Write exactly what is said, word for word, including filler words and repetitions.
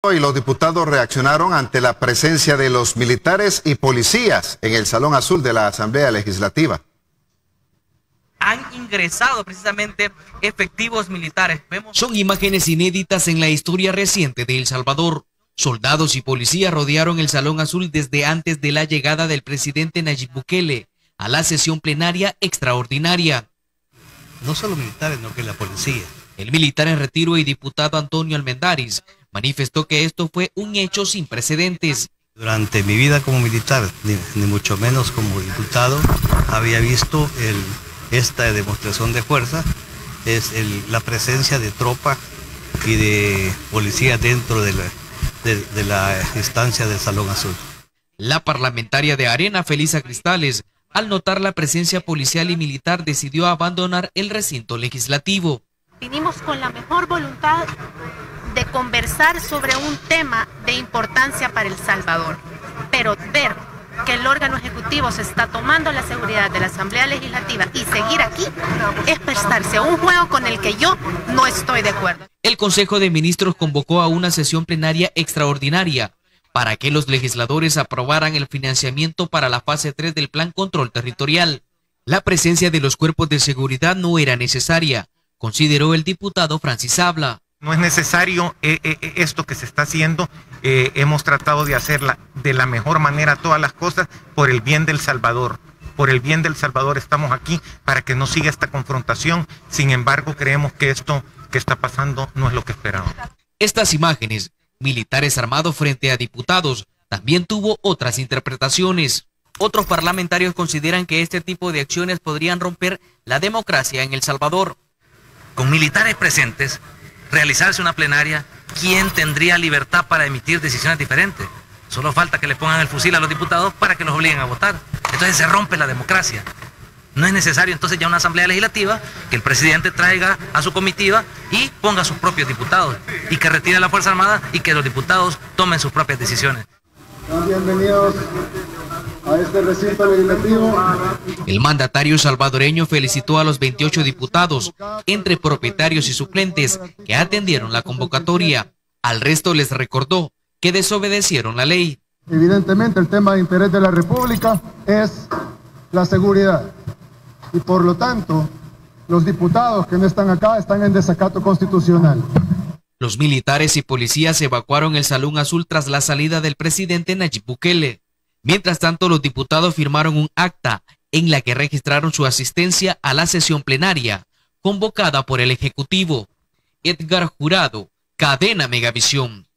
Y los diputados reaccionaron ante la presencia de los militares y policías en el Salón Azul de la Asamblea Legislativa. Han ingresado precisamente efectivos militares. Vemos... Son imágenes inéditas en la historia reciente de El Salvador. Soldados y policías rodearon el Salón Azul desde antes de la llegada del presidente Nayib Bukele a la sesión plenaria extraordinaria. No solo militares, sino que la policía. El militar en retiro y diputado Antonio Almendaris manifestó que esto fue un hecho sin precedentes. Durante mi vida como militar, ni, ni mucho menos como diputado, había visto el, esta demostración de fuerza, es el, la presencia de tropa y de policía dentro de la, de, de la instancia del Salón Azul. La parlamentaria de Arena, Felisa Cristales, al notar la presencia policial y militar, decidió abandonar el recinto legislativo. Vinimos con la mejor voluntad de conversar sobre un tema de importancia para El Salvador, pero ver que el órgano ejecutivo se está tomando la seguridad de la Asamblea Legislativa y seguir aquí es prestarse a un juego con el que yo no estoy de acuerdo. El Consejo de Ministros convocó a una sesión plenaria extraordinaria para que los legisladores aprobaran el financiamiento para la fase tres del Plan Control Territorial. La presencia de los cuerpos de seguridad no era necesaria, consideró el diputado Francis Habla. No es necesario eh, eh, esto que se está haciendo, eh, hemos tratado de hacerla de la mejor manera todas las cosas por el bien del Salvador. Por el bien del Salvador estamos aquí para que no siga esta confrontación, sin embargo creemos que esto que está pasando no es lo que esperábamos. Estas imágenes, militares armados frente a diputados, también tuvo otras interpretaciones. Otros parlamentarios consideran que este tipo de acciones podrían romper la democracia en El Salvador. Con militares presentes, realizarse una plenaria, ¿quién tendría libertad para emitir decisiones diferentes? Solo falta que le pongan el fusil a los diputados para que los obliguen a votar. Entonces se rompe la democracia. No es necesario entonces ya una asamblea legislativa que el presidente traiga a su comitiva y ponga a sus propios diputados y que retire la Fuerza Armada y que los diputados tomen sus propias decisiones. Bienvenidos a este recinto legislativo. El mandatario salvadoreño felicitó a los veintiocho diputados, entre propietarios y suplentes, que atendieron la convocatoria. Al resto les recordó que desobedecieron la ley. Evidentemente el tema de interés de la República es la seguridad y por lo tanto los diputados que no están acá están en desacato constitucional. Los militares y policías evacuaron el Salón Azul tras la salida del presidente Nayib Bukele. Mientras tanto, los diputados firmaron un acta en la que registraron su asistencia a la sesión plenaria, convocada por el Ejecutivo. Edgar Jurado, Cadena Megavisión.